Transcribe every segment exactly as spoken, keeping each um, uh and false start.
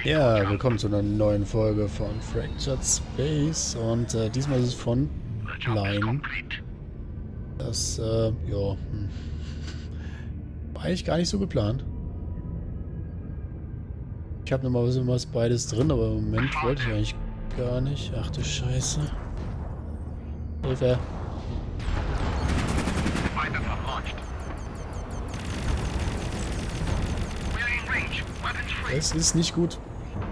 Ja, willkommen zu einer neuen Folge von Fractured Space und äh, diesmal ist es von Line. Das, äh, ja, hm. war eigentlich gar nicht so geplant. Ich habe normalerweise was beides drin, aber im Moment wollte ich eigentlich gar nicht. Ach du Scheiße. Hilfe. Es ist nicht gut.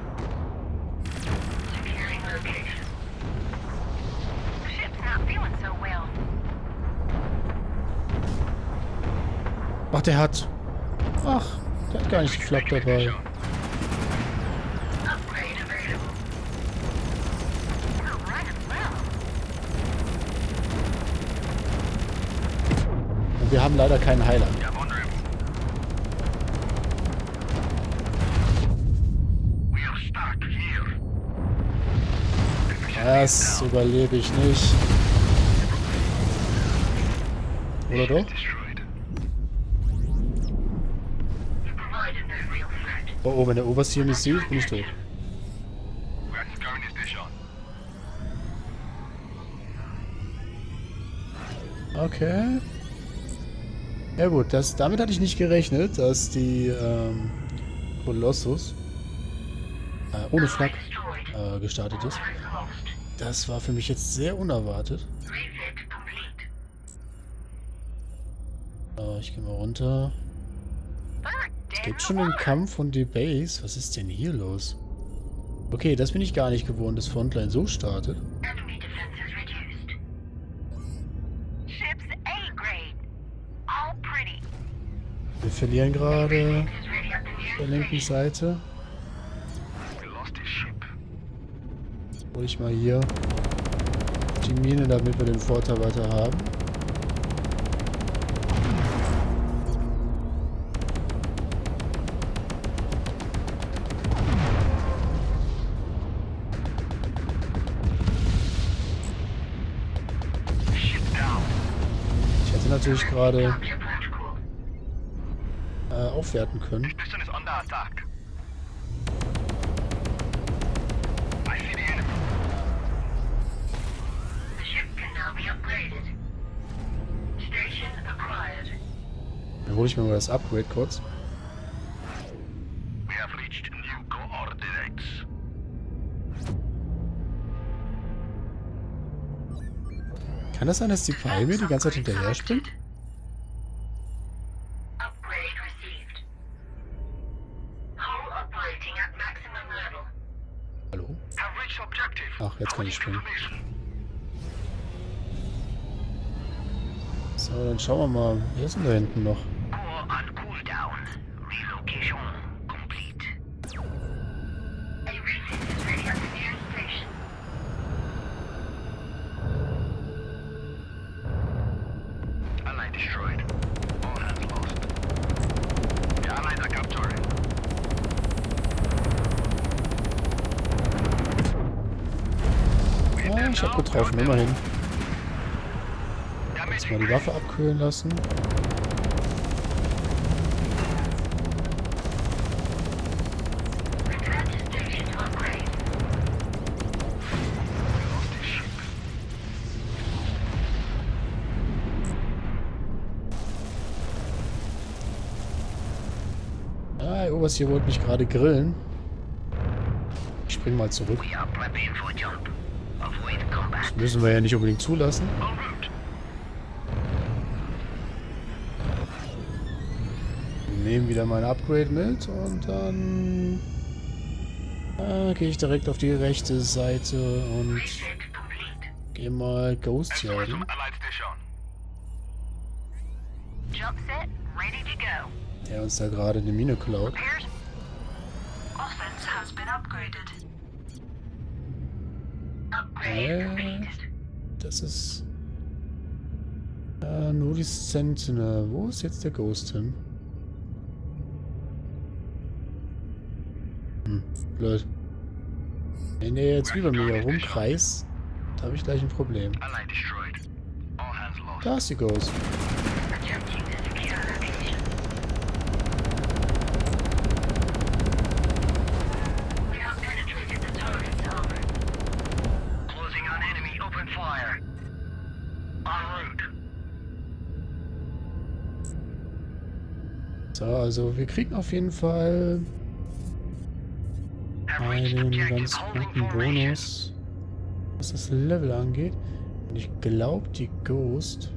Ach, der hat... Ach, der hat gar nicht die Flak dabei. Und wir haben leider keinen Heiler. Das überlebe ich nicht. Oder doch? Oh, oh, wenn der Overseer mich sieht, bin ich tot. Okay. Ja gut, das, damit hatte ich nicht gerechnet, dass die ähm, Colossus äh, ohne Flak äh, gestartet ist. Das war für mich jetzt sehr unerwartet. So, ich gehe mal runter. Es gibt schon einen Kampf und die Base. Was ist denn hier los? Okay, das bin ich gar nicht gewohnt, dass Frontline so startet. Wir verlieren gerade auf der linken Seite. Hol ich mal hier die Mine, damit wir den Vorteil weiter haben. Ich hätte natürlich gerade äh, aufwerten können. Dann hole ich mir mal das Upgrade kurz. Kann das sein, dass die Palme die ganze Zeit hinterher springt? Hallo? Ach, jetzt kann ich springen. So, dann schauen wir mal. Wer ist denn da hinten noch? Ah, ich hab getroffen, immerhin. Jetzt mal die Waffe abkühlen lassen. Ah, der Overseer wollte mich gerade grillen. Ich spring mal zurück. Das müssen wir ja nicht unbedingt zulassen. Nehmen wieder mein Upgrade mit und dann äh, gehe ich direkt auf die rechte Seite und gehe mal Ghost jagen. Der uns da gerade eine Mine klaut. Äh, das ist äh, nur die Sentinel. Wo ist jetzt der Ghost hin? Hm, blöd. Wenn der jetzt über mir herumkreist, da habe ich gleich ein Problem. Da ist die Ghost. So, also wir kriegen auf jeden Fall einen ganz guten Bonus, was das Level angeht. Und ich glaube, die Ghost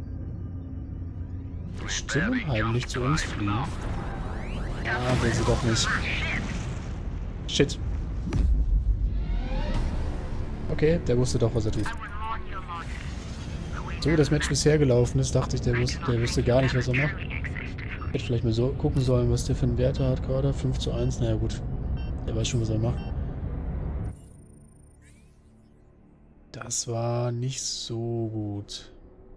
still und heimlich zu uns fliegen. Ah, will sie doch nicht. Shit. Okay, der wusste doch, was er tut. So wie das Match bisher gelaufen ist, dachte ich, der wusste, der wusste gar nicht, was er macht. Hätte vielleicht mal so gucken sollen, was der für einen Wert hat gerade. fünf zu eins, naja gut. Der weiß schon, was er macht. Das war nicht so gut.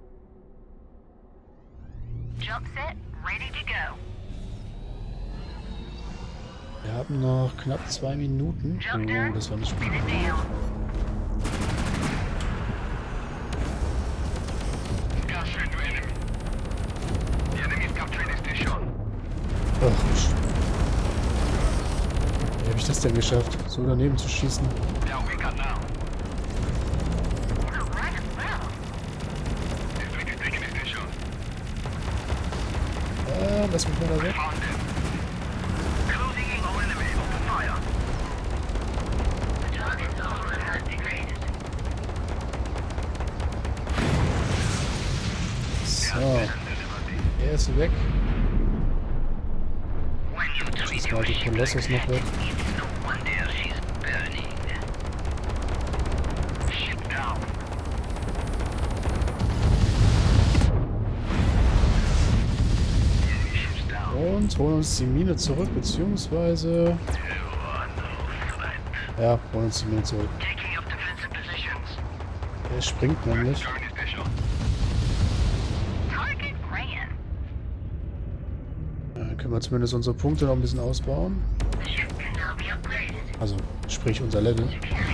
Wir haben noch knapp zwei Minuten. Oh, das war nicht gut. Ach, wie habe ich das denn geschafft, so daneben zu schießen? Äh, lass mich mal da weg. So. Er ist weg. Schieß mal die Kolossus noch weg. Und holen uns die Mine zurück, beziehungsweise... Ja, holen uns die Mine zurück. Er springt nämlich. Dann können wir zumindest unsere Punkte noch ein bisschen ausbauen. Also, sprich unser Level.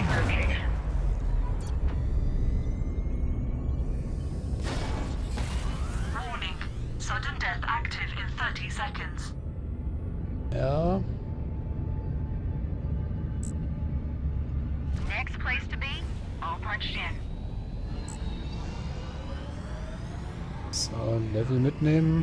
Ja. So, Level mitnehmen.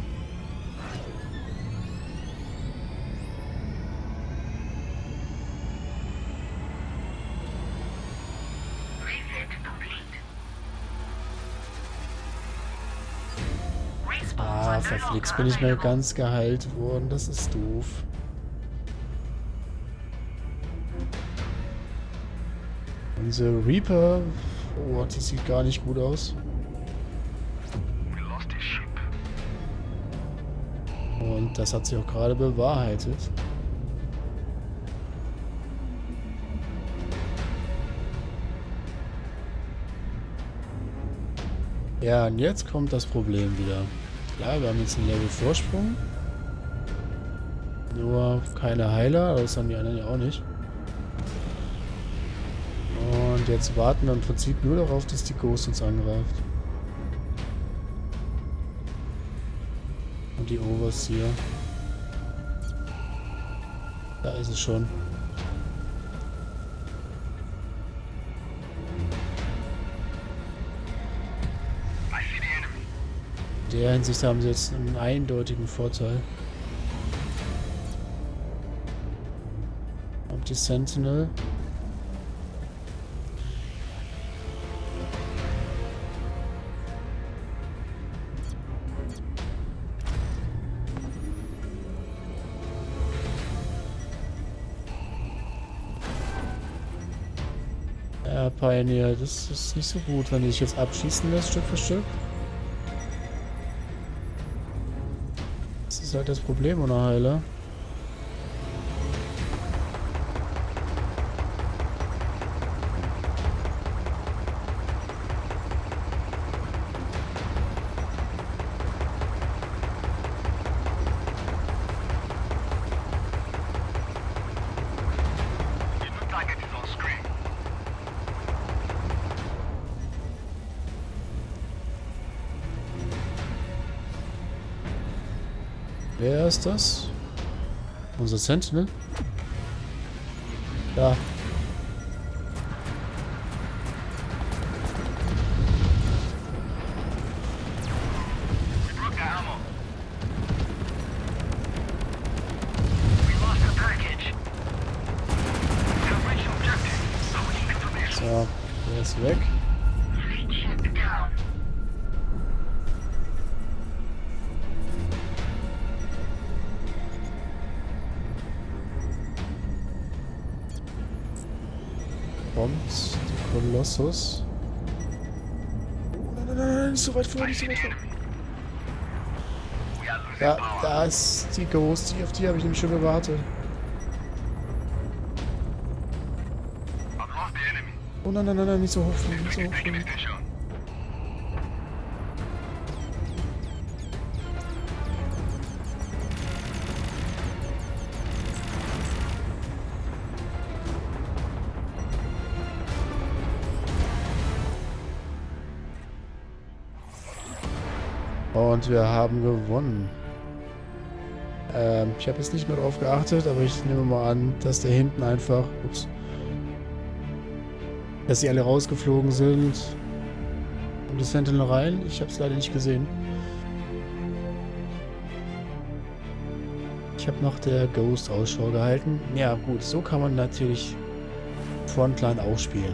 Ah, verflixt, bin ich mal ganz geheilt worden. Das ist doof. Unsere Reaper... Oh, die sieht gar nicht gut aus. Und das hat sich auch gerade bewahrheitet. Ja, und jetzt kommt das Problem wieder. Klar, wir haben jetzt einen Level Vorsprung. Nur keine Heiler, das haben die anderen ja auch nicht. Und jetzt warten wir im Prinzip nur darauf, dass die Ghost uns angreift. Und die Overseer. Da ist es schon. In der Hinsicht haben sie jetzt einen eindeutigen Vorteil. Und die Sentinel. Ja, Pioneer, das ist nicht so gut, wenn die sich jetzt abschießen lässt, Stück für Stück. Das ist halt das Problem ohne Heiler. Wer ist das? Unser Sentinel? Da. Der ist weg. Kommt der Kolossus. Oh, nein, nein, nein, nein, nicht so weit vor, nicht so weit vor. Ja, da ist die Ghost, auf die habe ich nämlich schon gewartet. Oh nein, nein, nein, nein, nicht so hoch fliegen, nicht so hoch fliegen. Und wir haben gewonnen. Ähm, ich habe jetzt nicht mehr drauf geachtet, aber ich nehme mal an, dass da hinten einfach... Ups. Dass sie alle rausgeflogen sind. Um die Sentinel rein. Ich habe es leider nicht gesehen. Ich habe nach der Ghost Ausschau gehalten. Ja gut, so kann man natürlich Frontline auch spielen.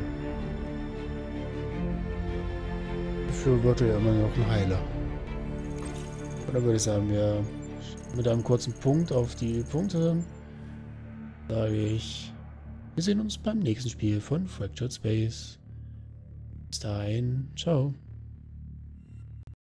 Dafür wird ja immer noch ein Heiler. Oder würde ich sagen, wir mit einem kurzen Punkt auf die Punkte sage ich, wir sehen uns beim nächsten Spiel von Fractured Space. Bis dahin, ciao.